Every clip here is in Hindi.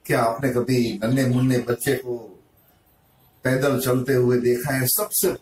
क्या आपने कभी नन्हे मुन्ने बच्चे को पैदल चलते हुए देखा है?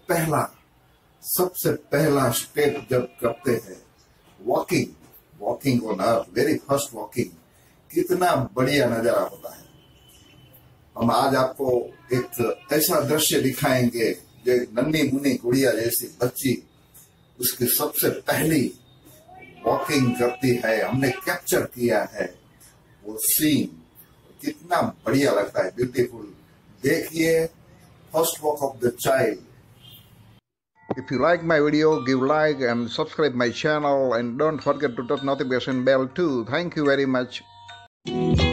सबसे पहला स्टेप जब करते हैं, walking walking on earth, very first walking, कितना बढ़िया नजारा होता है। हम आज आपको एक ऐसा दृश्य दिखाएंगे जो एक नन्ही मुन्नी गुड़िया जैसी बच्ची उसकी सबसे पहली वॉकिंग करती है, हमने कैप्चर किया है वो सीन। कितना बढ़िया लगता है, ब्यूटीफुल। देखिए, first walk of the child. If you like my video, give like and subscribe my channel, and don't forget to touch notification bell too. Thank you very much.